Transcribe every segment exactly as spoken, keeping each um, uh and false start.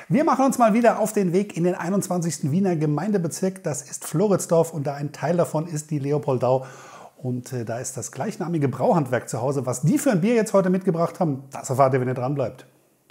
Wir machen uns mal wieder auf den Weg in den einundzwanzigsten Wiener Gemeindebezirk. Das ist Floridsdorf und da ein Teil davon ist die Leopoldau. Und äh, da ist das gleichnamige Brauhandwerk zu Hause. Was die für ein Bier jetzt heute mitgebracht haben, das erfahrt ihr, wenn ihr dran bleibt.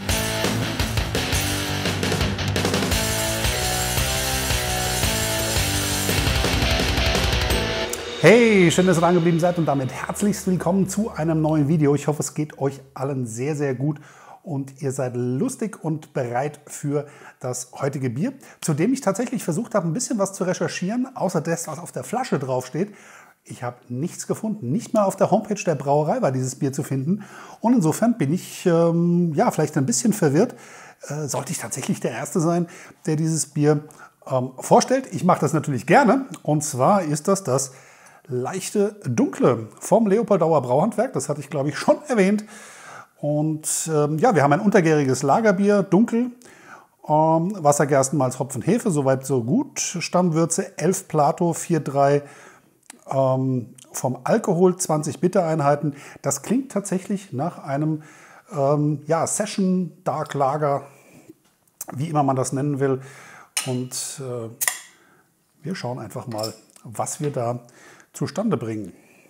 Hey, schön, dass ihr dran geblieben seid und damit herzlichst willkommen zu einem neuen Video. Ich hoffe, es geht euch allen sehr, sehr gut und ihr seid lustig und bereit für das heutige Bier, zu dem ich tatsächlich versucht habe, ein bisschen was zu recherchieren, außer das, was auf der Flasche draufsteht. Ich habe nichts gefunden. Nicht mal auf der Homepage der Brauerei war dieses Bier zu finden. Und insofern bin ich ähm, ja, vielleicht ein bisschen verwirrt. Äh, sollte ich tatsächlich der Erste sein, der dieses Bier ähm, vorstellt? Ich mache das natürlich gerne. Und zwar ist das das leichte Dunkle vom Leopoldauer Brauhandwerk. Das hatte ich, glaube ich, schon erwähnt. Und ähm, ja, wir haben ein untergäriges Lagerbier, dunkel. Ähm, Wasser, Gerstenmalz, Hopfen, Hefe, soweit so gut. Stammwürze elf Plato, vier drei. Ähm, vom Alkohol zwanzig Bittereinheiten. Das klingt tatsächlich nach einem ähm, ja, Session Dark Lager, wie immer man das nennen will. Und äh, wir schauen einfach mal, was wir da zustande bringen.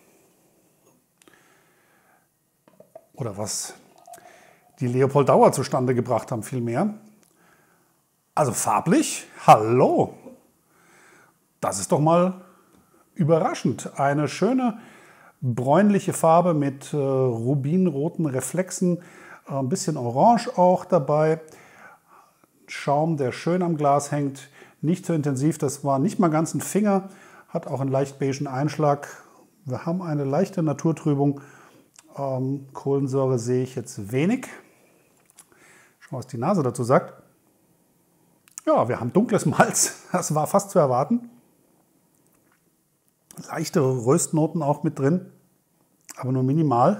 Oder was die Leopoldauer zustande gebracht haben, vielmehr. Also farblich, hallo! Das ist doch mal überraschend. Eine schöne bräunliche Farbe mit äh, rubinroten Reflexen, äh, ein bisschen Orange auch dabei. Schaum, der schön am Glas hängt, nicht so intensiv, das war nicht mal ganz ein Finger, hat auch einen leicht beigen Einschlag. Wir haben eine leichte Naturtrübung. Ähm, Kohlensäure sehe ich jetzt wenig. Schauen wir, was die Nase dazu sagt. Ja, wir haben dunkles Malz, das war fast zu erwarten. Leichte Röstnoten auch mit drin, aber nur minimal.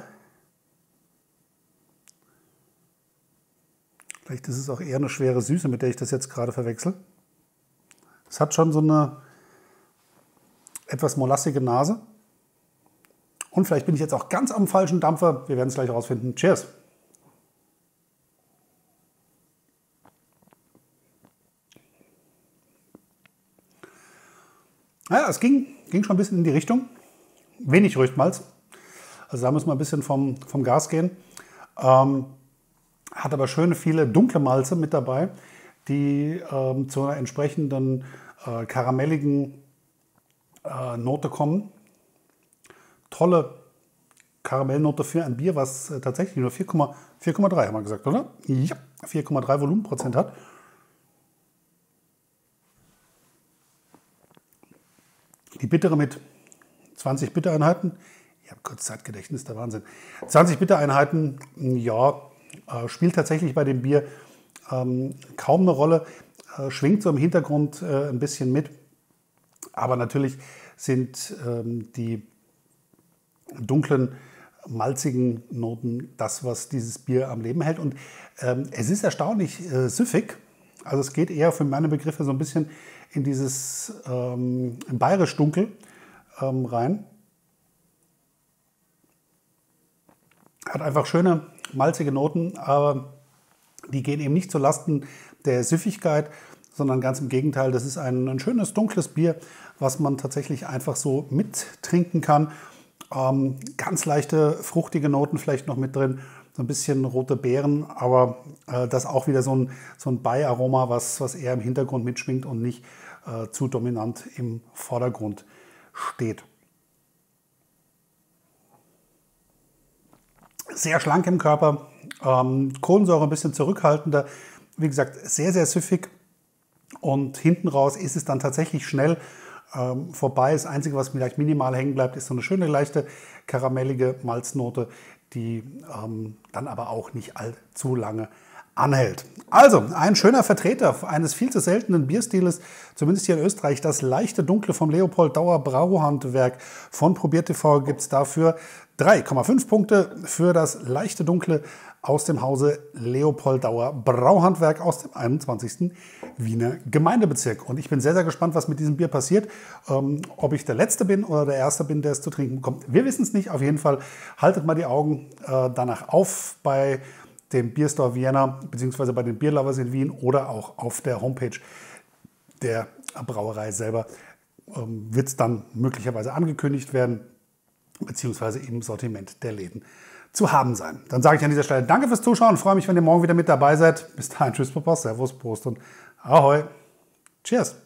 Vielleicht ist es auch eher eine schwere Süße, mit der ich das jetzt gerade verwechsel. Es hat schon so eine etwas molassige Nase. Und vielleicht bin ich jetzt auch ganz am falschen Dampfer. Wir werden es gleich rausfinden. Cheers! Naja, es ging, ging schon ein bisschen in die Richtung. Wenig Röstmalz. Also da müssen wir ein bisschen vom, vom Gas gehen. Ähm, hat aber schöne viele dunkle Malze mit dabei, die ähm, zu einer entsprechenden äh, karamelligen äh, Note kommen. Tolle Karamellnote für ein Bier, was äh, tatsächlich nur vier Komma drei haben wir gesagt, oder? Ja, vier Komma drei Volumenprozent hat. Die bittere mit zwanzig Bittereinheiten. Ich habe kurz Zeitgedächtnis, der Wahnsinn. zwanzig Bittereinheiten, ja, äh, spielt tatsächlich bei dem Bier ähm, kaum eine Rolle. Äh, schwingt so im Hintergrund äh, ein bisschen mit. Aber natürlich sind ähm, die dunklen, malzigen Noten das, was dieses Bier am Leben hält. Und ähm, es ist erstaunlich äh, süffig. Also es geht eher für meine Begriffe so ein bisschen in dieses ähm, bayerisch dunkel ähm, rein. Hat einfach schöne, malzige Noten, aber die gehen eben nicht zu Lasten der Süffigkeit, sondern ganz im Gegenteil. Das ist ein, ein schönes, dunkles Bier, was man tatsächlich einfach so mittrinken kann. Ähm, ganz leichte, fruchtige Noten vielleicht noch mit drin. So ein bisschen rote Beeren, aber äh, das auch wieder so ein, so ein Beiaroma, was, was eher im Hintergrund mitschwingt und nicht äh, zu dominant im Vordergrund steht. Sehr schlank im Körper, ähm, Kohlensäure ein bisschen zurückhaltender, wie gesagt, sehr, sehr süffig und hinten raus ist es dann tatsächlich schnell ähm, vorbei. Das Einzige, was vielleicht minimal hängen bleibt, ist so eine schöne, leichte, karamellige Malznote, die ähm, dann aber auch nicht allzu lange anhält. Also, ein schöner Vertreter eines viel zu seltenen Bierstiles, zumindest hier in Österreich, das leichte Dunkle vom Leopoldauer Brauhandwerk. Von Probiert T V gibt es dafür drei Komma fünf Punkte für das leichte Dunkle aus dem Hause Leopoldauer Brauhandwerk aus dem einundzwanzigsten Wiener Gemeindebezirk. Und ich bin sehr, sehr gespannt, was mit diesem Bier passiert. Ähm, ob ich der Letzte bin oder der Erste bin, der es zu trinken bekommt. Wir wissen es nicht. Auf jeden Fall haltet mal die Augen äh, danach auf bei dem Bierstore Vienna beziehungsweise bei den Bierlovers in Wien oder auch auf der Homepage der Brauerei selber ähm, wird es dann möglicherweise angekündigt werden, beziehungsweise im Sortiment der Läden zu haben sein. Dann sage ich an dieser Stelle danke fürs Zuschauen und freue mich, wenn ihr morgen wieder mit dabei seid. Bis dahin, tschüss, Papa, Servus, Prost und Ahoi. Cheers.